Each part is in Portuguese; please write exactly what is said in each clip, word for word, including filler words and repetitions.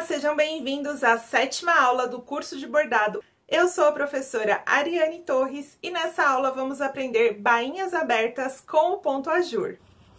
sejam bem-vindos à sétima aula do curso de bordado. Eu sou a professora Ariane Torres e nessa aula vamos aprender bainhas abertas com o ponto ajur.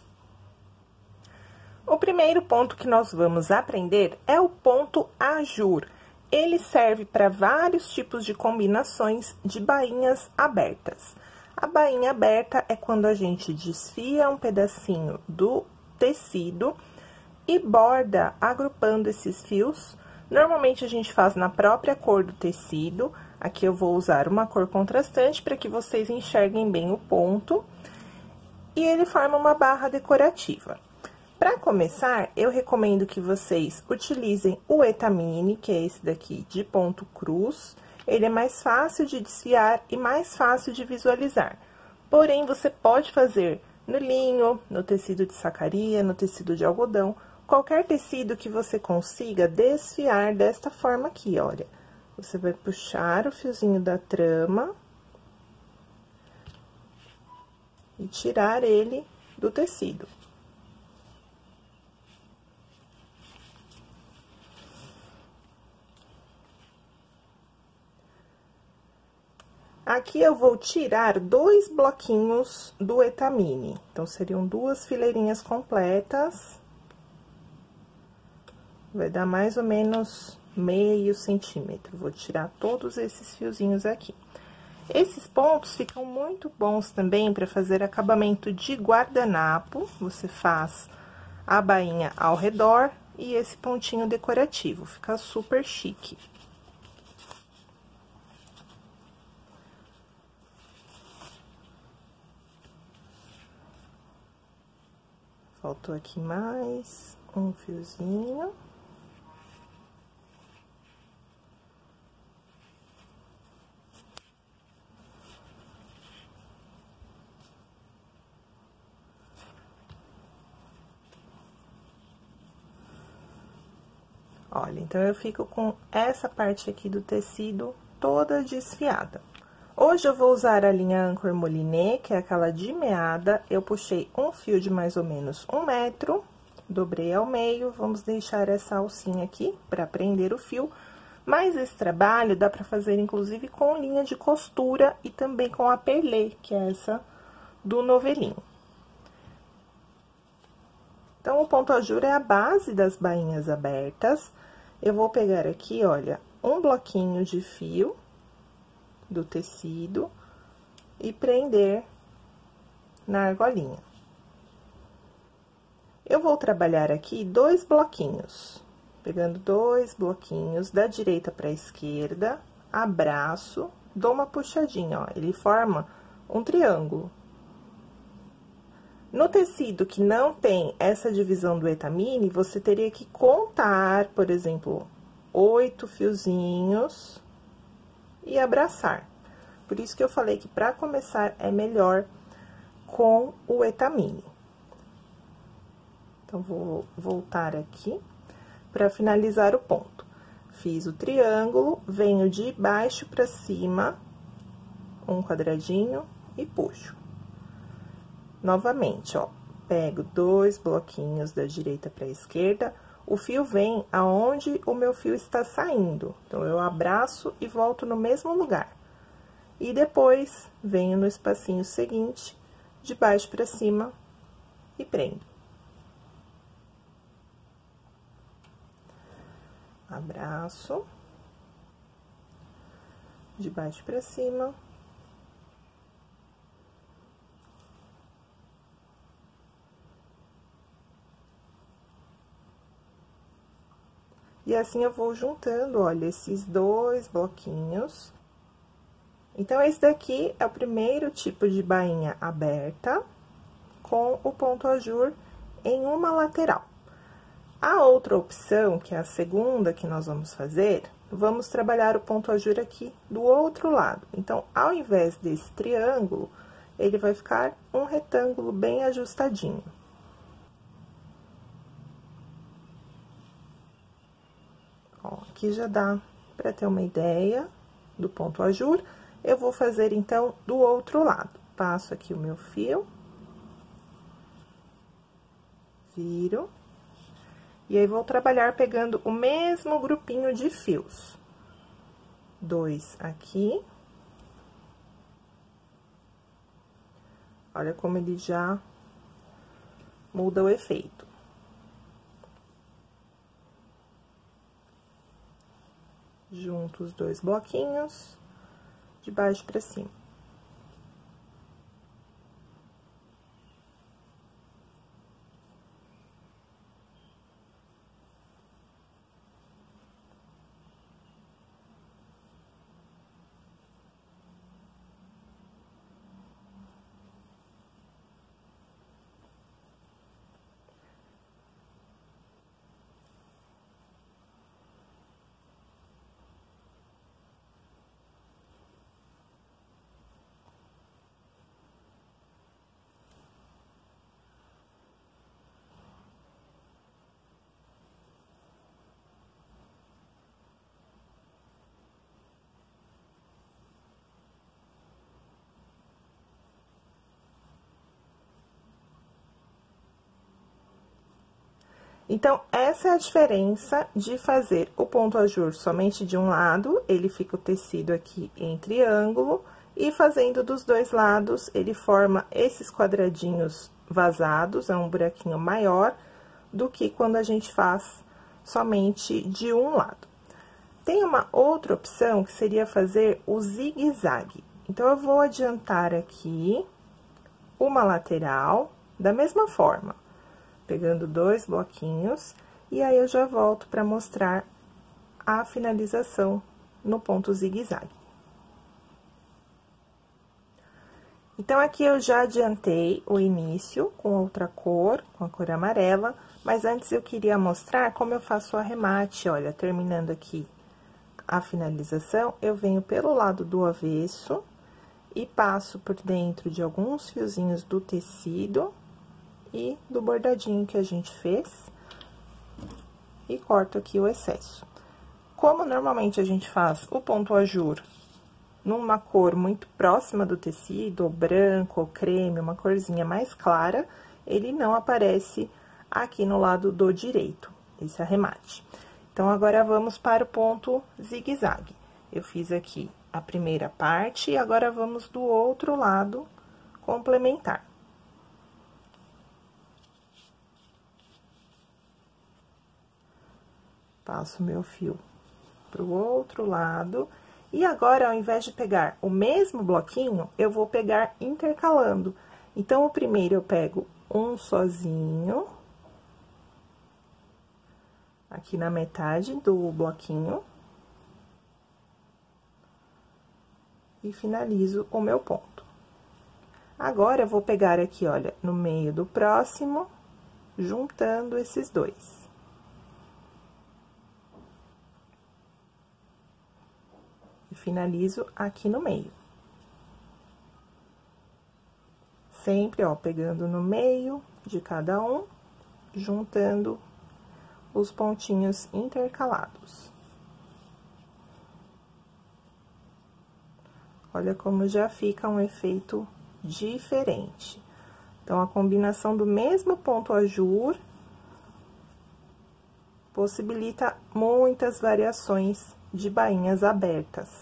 O primeiro ponto que nós vamos aprender é o ponto ajur. Ele serve para vários tipos de combinações de bainhas abertas. A bainha aberta é quando a gente desfia um pedacinho do tecido e borda agrupando esses fios. Normalmente a gente faz na própria cor do tecido. Aqui eu vou usar uma cor contrastante para que vocês enxerguem bem o ponto. E ele forma uma barra decorativa. Para começar, eu recomendo que vocês utilizem o etamine, que é esse daqui de ponto cruz. Ele é mais fácil de desfiar e mais fácil de visualizar. Porém, você pode fazer no linho, no tecido de sacaria, no tecido de algodão, qualquer tecido que você consiga desfiar desta forma aqui, olha. Você vai puxar o fiozinho da trama e tirar ele do tecido. Aqui eu vou tirar dois bloquinhos do etamine, então seriam duas fileirinhas completas. Vai dar mais ou menos meio centímetro. Vou tirar todos esses fiozinhos aqui. Esses pontos ficam muito bons também para fazer acabamento de guardanapo. Você faz a bainha ao redor e esse pontinho decorativo, fica super chique. Faltou aqui mais um fiozinho. Olha, então, eu fico com essa parte aqui do tecido toda desfiada. Hoje, eu vou usar a linha Anchor Moulinet, que é aquela de meada. Eu puxei um fio de mais ou menos um metro, dobrei ao meio, vamos deixar essa alcinha aqui para prender o fio. Mas esse trabalho dá para fazer, inclusive, com linha de costura e também com a perlê, que é essa do novelinho. Então, o ponto ajur é a base das bainhas abertas. Eu vou pegar aqui, olha, um bloquinho de fio do tecido e prender na argolinha. Eu vou trabalhar aqui dois bloquinhos, pegando dois bloquinhos da direita para a esquerda, abraço, dou uma puxadinha, ó, ele forma um triângulo. No tecido que não tem essa divisão do etamine, você teria que contar, por exemplo, oito fiozinhos e abraçar. Por isso que eu falei que para começar é melhor com o etamine. Então, vou voltar aqui para finalizar o ponto. Fiz o triângulo, venho de baixo para cima, um quadradinho e puxo. Novamente, ó, pego dois bloquinhos da direita para a esquerda, o fio vem aonde o meu fio está saindo. Então, eu abraço e volto no mesmo lugar. E depois, venho no espacinho seguinte, de baixo para cima e prendo. Abraço, de baixo para cima. E assim eu vou juntando, olha, esses dois bloquinhos. Então, esse daqui é o primeiro tipo de bainha aberta com o ponto ajur em uma lateral. A outra opção, que é a segunda que nós vamos fazer, vamos trabalhar o ponto ajur aqui do outro lado. Então, ao invés desse triângulo, ele vai ficar um retângulo bem ajustadinho. Ó, aqui já dá para ter uma ideia do ponto ajur. Eu vou fazer, então, do outro lado. Passo aqui o meu fio. Viro. E aí, vou trabalhar pegando o mesmo grupinho de fios. Dois aqui. Olha como ele já muda o efeito. Junto os dois bloquinhos, de baixo pra cima. Então, essa é a diferença de fazer o ponto ajur somente de um lado, ele fica o tecido aqui em triângulo, e fazendo dos dois lados, ele forma esses quadradinhos vazados, é um buraquinho maior do que quando a gente faz somente de um lado. Tem uma outra opção que seria fazer o zigue-zague. Então, eu vou adiantar aqui uma lateral da mesma forma. Pegando dois bloquinhos, e aí eu já volto para mostrar a finalização no ponto zigue-zague. Então, aqui eu já adiantei o início com outra cor, com a cor amarela, mas antes eu queria mostrar como eu faço o arremate. Olha, terminando aqui a finalização, eu venho pelo lado do avesso e passo por dentro de alguns fiozinhos do tecido e do bordadinho que a gente fez, e corto aqui o excesso. Como normalmente a gente faz o ponto ajur numa cor muito próxima do tecido, ou branco, ou creme, uma corzinha mais clara, ele não aparece aqui no lado do direito, esse arremate. Então, agora, vamos para o ponto zigue-zague. Eu fiz aqui a primeira parte, e agora vamos do outro lado complementar. Passo meu fio pro outro lado, e agora, ao invés de pegar o mesmo bloquinho, eu vou pegar intercalando. Então, o primeiro eu pego um sozinho, aqui na metade do bloquinho, e finalizo o meu ponto. Agora, eu vou pegar aqui, olha, no meio do próximo, juntando esses dois. Finalizo aqui no meio. Sempre, ó, pegando no meio de cada um, juntando os pontinhos intercalados. Olha como já fica um efeito diferente. Então, a combinação do mesmo ponto ajur possibilita muitas variações de bainhas abertas.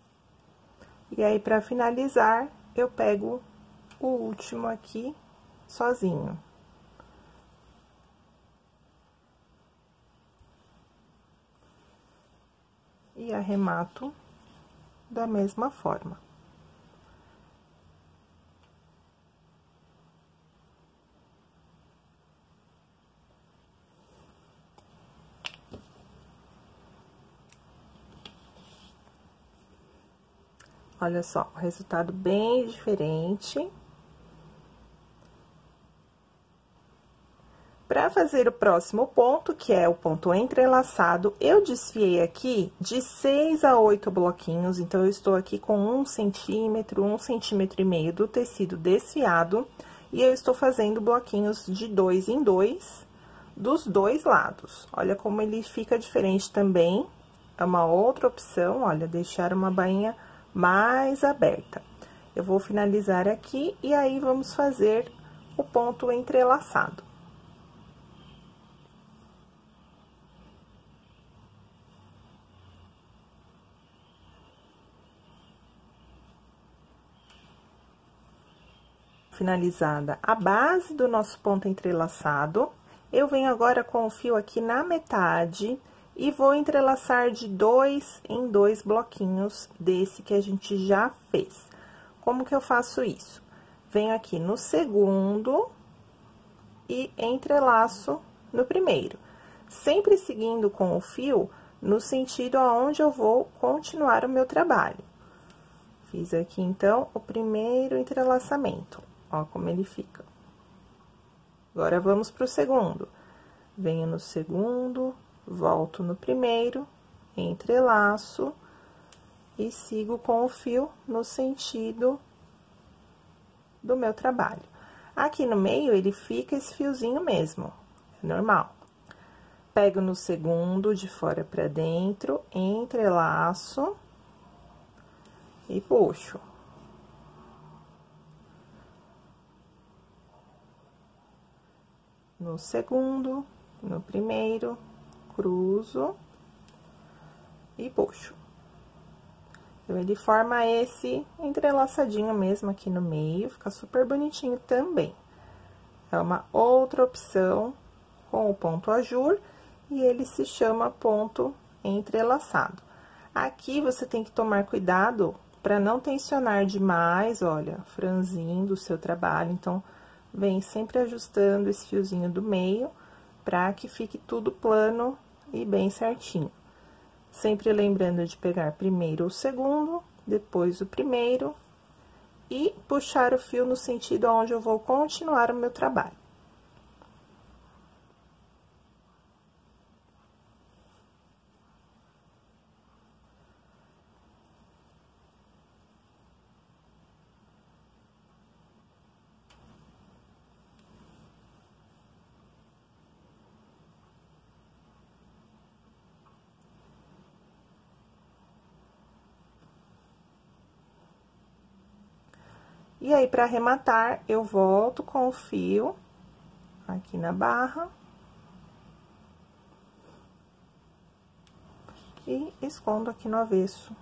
E aí, para finalizar, eu pego o último aqui, sozinho. E arremato da mesma forma. Olha só, o resultado bem diferente. Para fazer o próximo ponto, que é o ponto entrelaçado, eu desfiei aqui de seis a oito bloquinhos, então, eu estou aqui com um centímetro, um centímetro e meio do tecido desfiado, e eu estou fazendo bloquinhos de dois em dois, dos dois lados. Olha como ele fica diferente também, é uma outra opção, olha, deixar uma bainha mais aberta. Eu vou finalizar aqui, e aí, vamos fazer o ponto entrelaçado. Finalizada a base do nosso ponto entrelaçado, eu venho agora com o fio aqui na metade e vou entrelaçar de dois em dois bloquinhos desse que a gente já fez. Como que eu faço isso? Venho aqui no segundo e entrelaço no primeiro, sempre seguindo com o fio no sentido aonde eu vou continuar o meu trabalho. Fiz aqui, então, o primeiro entrelaçamento. Ó, como ele fica. Agora, vamos pro segundo. Venho no segundo, volto no primeiro, entrelaço e sigo com o fio no sentido do meu trabalho. Aqui no meio, ele fica esse fiozinho mesmo, é normal. Pego no segundo, de fora pra dentro, entrelaço e puxo. No segundo, no primeiro, cruzo e puxo. Então, ele forma esse entrelaçadinho mesmo aqui no meio, fica super bonitinho também. É uma outra opção com o ponto ajur e ele se chama ponto entrelaçado. Aqui, você tem que tomar cuidado para não tensionar demais, olha, franzindo o seu trabalho, então, vem sempre ajustando esse fiozinho do meio, para que fique tudo plano e bem certinho. Sempre lembrando de pegar primeiro o segundo, depois o primeiro, e puxar o fio no sentido onde eu vou continuar o meu trabalho. E aí, para arrematar, eu volto com o fio aqui na barra. E escondo aqui no avesso.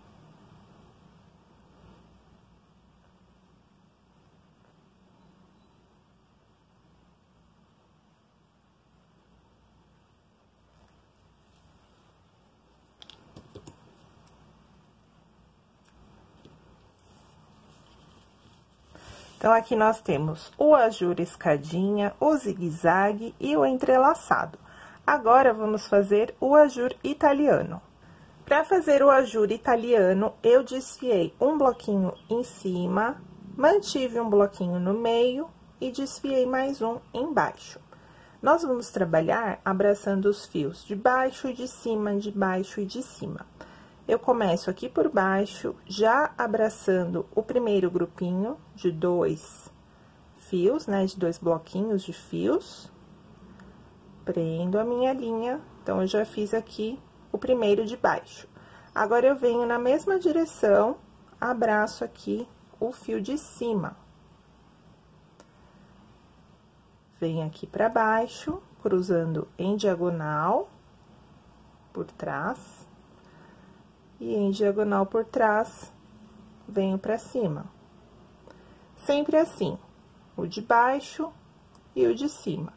Então, aqui nós temos o ajur escadinha, o zigue-zague e o entrelaçado. Agora, vamos fazer o ajur italiano. Para fazer o ajur italiano, eu desfiei um bloquinho em cima, mantive um bloquinho no meio e desfiei mais um embaixo. Nós vamos trabalhar abraçando os fios de baixo e de cima, de baixo e de cima. Eu começo aqui por baixo, já abraçando o primeiro grupinho de dois fios, né, de dois bloquinhos de fios. Prendo a minha linha, então, eu já fiz aqui o primeiro de baixo. Agora, eu venho na mesma direção, abraço aqui o fio de cima. Venho aqui pra baixo, cruzando em diagonal, por trás. E em diagonal por trás, venho pra cima. Sempre assim, o de baixo, e o de cima.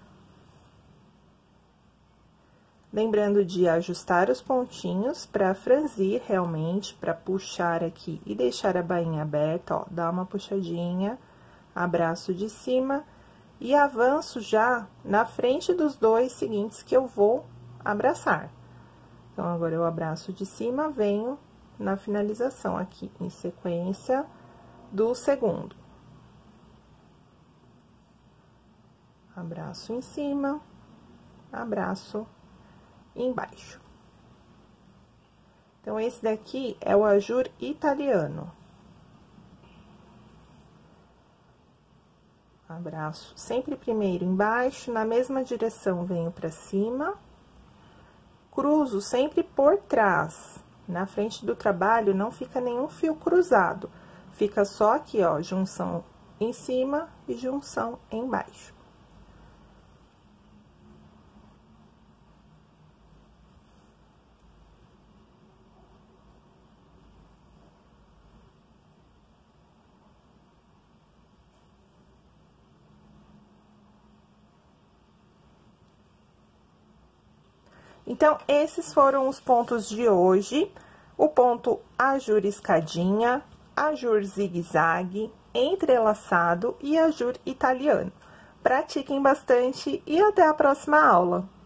Lembrando de ajustar os pontinhos para franzir realmente, para puxar aqui e deixar a bainha aberta, ó, dá uma puxadinha, abraço de cima e avanço já na frente dos dois seguintes que eu vou abraçar. Então, agora eu abraço de cima, venho na finalização aqui, em sequência do segundo. Abraço em cima, abraço embaixo. Então, esse daqui é o ajur italiano. Abraço sempre primeiro embaixo, na mesma direção venho pra cima, cruzo sempre por trás. Na frente do trabalho não fica nenhum fio cruzado, fica só aqui, ó, junção em cima e junção embaixo. Então, esses foram os pontos de hoje, o ponto ajur escadinha, ajur zigue-zague, entrelaçado e ajur italiano. Pratiquem bastante e até a próxima aula!